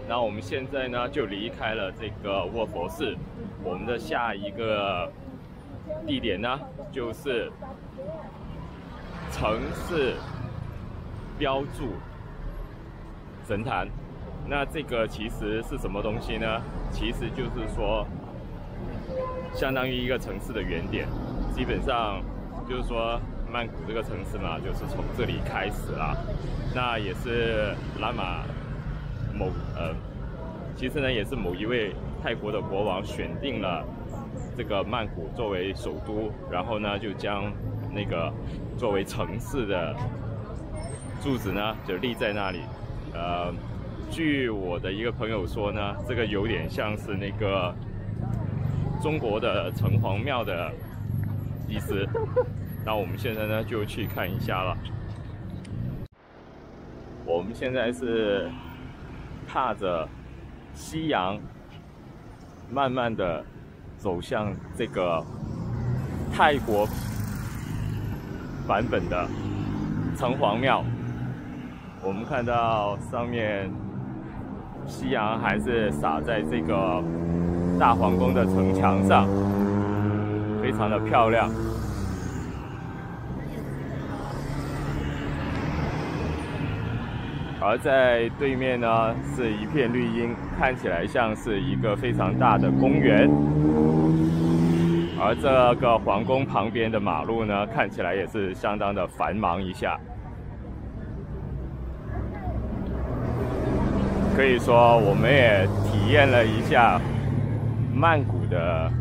那我们现在呢就离开了这个卧佛寺，我们的下一个地点呢就是城市标注神坛。那这个其实是什么东西呢？其实就是说，相当于一个城市的原点。基本上就是说，曼谷这个城市嘛，就是从这里开始啦。那也是拉玛其实呢也是某一位泰国的国王选定了这个曼谷作为首都，然后呢就将那个作为城市的柱子呢就立在那里。据我的一个朋友说呢，这个有点像是那个中国的城隍庙的意思。那我们现在呢就去看一下了。我们现在是踏着夕阳，慢慢的走向这个泰国版本的城隍庙。我们看到上面夕阳还是洒在这个大皇宫的城墙上，非常的漂亮。而在对面呢是一片绿荫，看起来像是一个非常大的公园。而这个皇宫旁边的马路呢，看起来也是相当的繁忙一下。可以说，我们也体验了一下曼谷的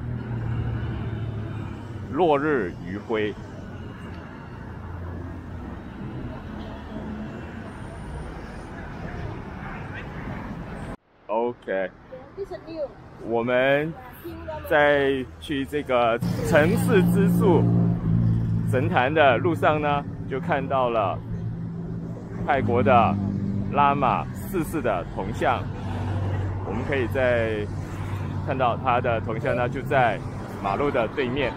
落日余晖。OK， 我们在去这个城市之柱神坛的路上呢，就看到了泰国的拉玛4世的铜像。我们可以在看到他的铜像呢，就在马路的对面。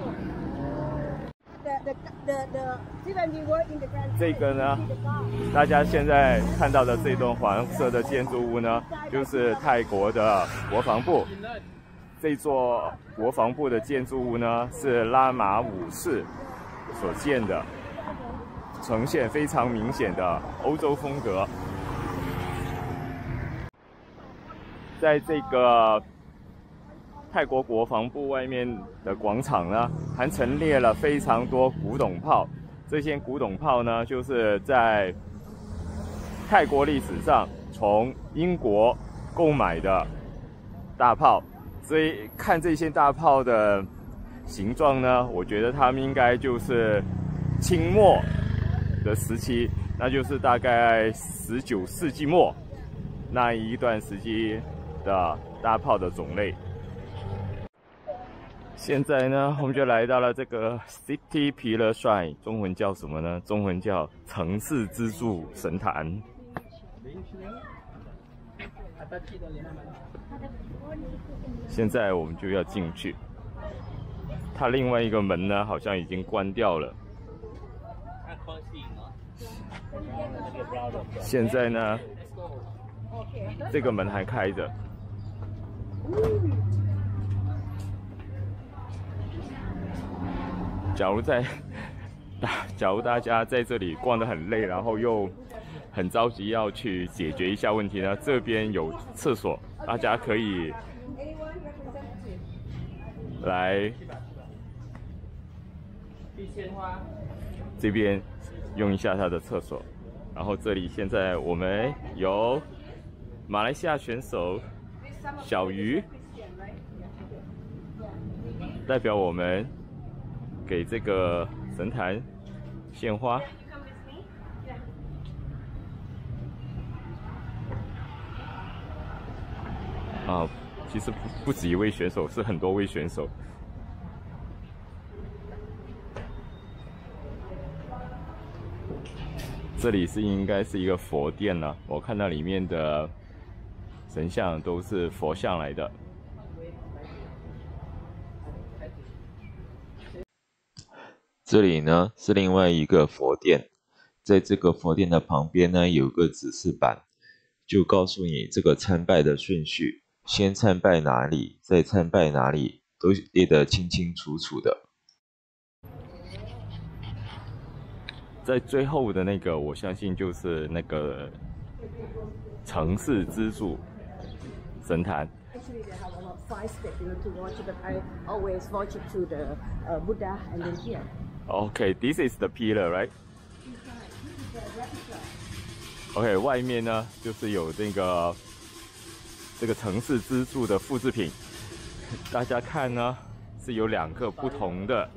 这个呢，大家现在看到的这栋黄色的建筑物呢，就是泰国的国防部。这座国防部的建筑物呢，是拉玛5世所建的，呈现非常明显的欧洲风格。在这个泰国国防部外面的广场呢，还陈列了非常多古董炮。这些古董炮呢，就是在泰国历史上从英国购买的大炮。所以看这些大炮的形状呢，我觉得它们应该就是清末的时期，那就是大概19世纪末那一段时期的大炮的种类。现在呢，我们就来到了这个 City Pillar Shrine， 中文叫什么呢？中文叫城市之柱神坛。现在我们就要进去，它另外一个门呢，好像已经关掉了。现在呢，这个门还开着。假如大家在这里逛得很累，然后又很着急要去解决一下问题呢，这边有厕所，大家可以来这边用一下它的厕所。然后这里现在我们有马来西亚选手小鱼代表我们给这个神坛献花。其实不止一位选手，是很多位选手。这里应该是一个佛殿了，我看到里面的神像都是佛像来的。 这里呢是另外一个佛殿，在这个佛殿的旁边呢有个指示板， 就告诉你这个参拜的顺序，先参拜哪里，再参拜哪里，都列得清清楚楚的。 在最后的那个，我相信就是那个城市支柱神坛。 Actually, they have about 5 steps, to worship, but I always worship to the Buddha and then here. Okay, this is the pillar, right? OK， 外面呢就是有这个城市支柱的复制品，大家看呢是有2个不同的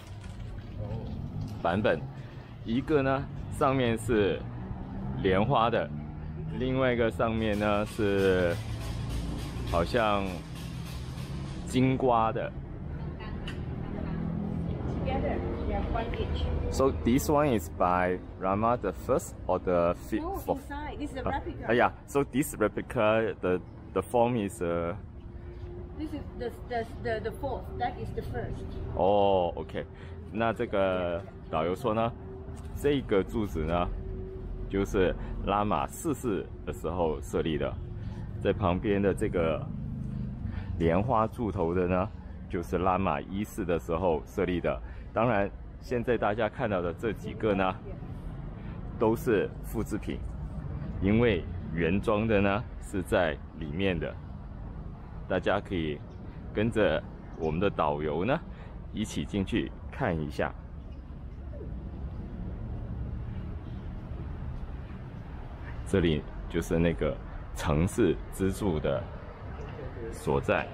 版本，一个呢上面是莲花的，另外一个上面呢是好像金瓜的。So this one is by Rama the first or the fifth? No, inside. This is a replica. Yeah. So this replica, the form is. This is the fourth. That is the first. 哦 ，OK。那这个导游说呢，这个柱子呢，就是拉玛4世的时候设立的，在旁边的这个莲花柱头的呢，就是拉玛1世的时候设立的。当然，现在大家看到的这几个呢，都是复制品，因为原装的呢是在里面的。大家可以跟着我们的导游呢，一起进去看一下。这里就是那个城市支柱的所在。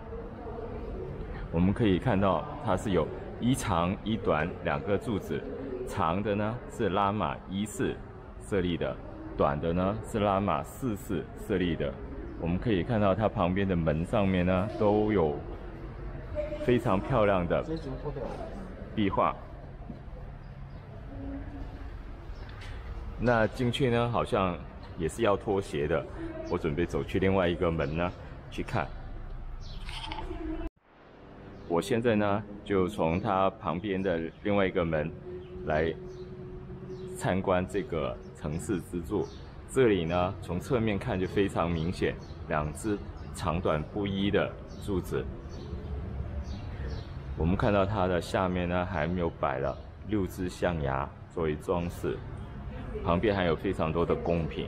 我们可以看到它是有1长1短2个柱子，长的呢是拉玛1世设立的，短的呢是拉玛4世设立的。我们可以看到它旁边的门上面呢都有非常漂亮的壁画。那进去呢好像也是要脱鞋的，我准备走去另外一个门呢去看。我现在呢就从它旁边的另外一个门来参观这个城市支柱。这里呢从侧面看就非常明显，2只长短不一的柱子。我们看到它的下面呢还没有摆了6只象牙作为装饰，旁边还有非常多的贡品。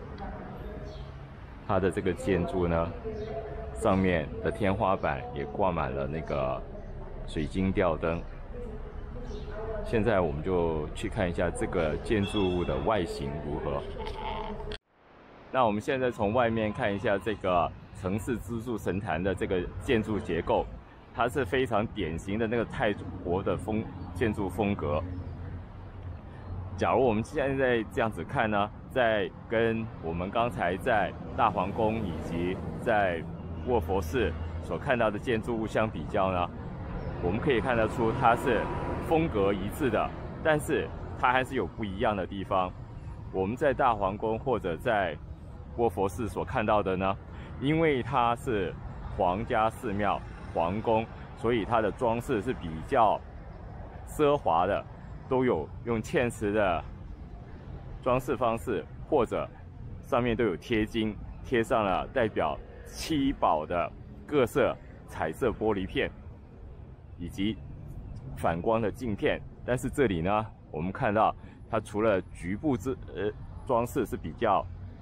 它的这个建筑呢，上面的天花板也挂满了那个水晶吊灯。现在我们就去看一下这个建筑物的外形如何。那我们现在从外面看一下这个城市支柱神坛的这个建筑结构，它是非常典型的那个泰国的建筑风格。假如我们现在这样子看呢，在跟我们刚才在大皇宫以及在卧佛寺所看到的建筑物相比较呢，我们可以看得出它是风格一致的，但是它还是有不一样的地方。我们在大皇宫或者在卧佛寺所看到的呢，因为它是皇家寺庙、皇宫，所以它的装饰是比较奢华的，都有用嵌石的装饰方式，或者上面都有贴金，贴上了代表7宝的各色彩色玻璃片，以及反光的镜片。但是这里呢，我们看到它除了局部装饰是比较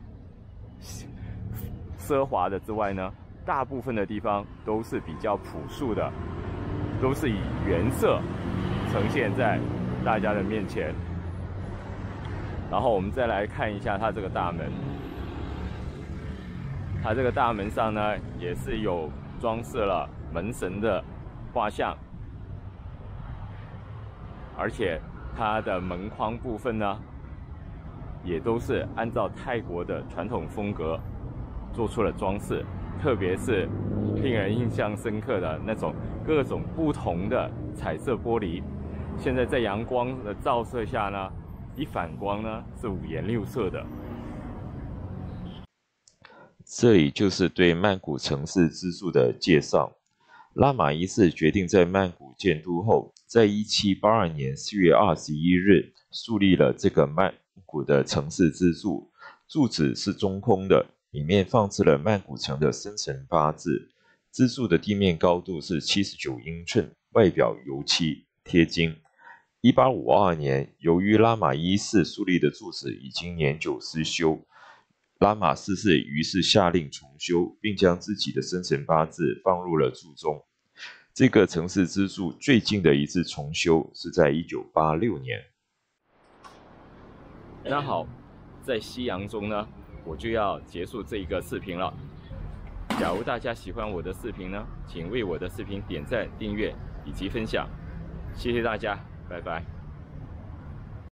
奢华的之外呢，大部分的地方都是比较朴素的，都是以原色呈现在大家的面前。然后我们再来看一下它这个大门，它这个大门上呢也是有装饰了门神的画像，而且它的门框部分呢也都是按照泰国的传统风格做出了装饰，特别是令人印象深刻的那种各种不同的彩色玻璃。现在在阳光的照射下呢，一反光呢是5颜6色的。 这里就是对曼谷城市支柱的介绍。拉玛1世决定在曼谷建都后，在1782年4月21日树立了这个曼谷的城市支柱， 柱子是中空的，里面放置了曼谷城的生辰八字。支柱的地面高度是79英寸，外表油漆贴金。1852年，由于拉玛一世树立的柱子已经年久失修，拉玛4世于是下令重修，并将自己的生辰八字放入了柱中。这个城市支柱最近的一次重修是在1986年。 那好，在夕阳中呢，我就要结束这一个视频了。假如大家喜欢我的视频呢，请为我的视频点赞、订阅以及分享，谢谢大家，拜拜。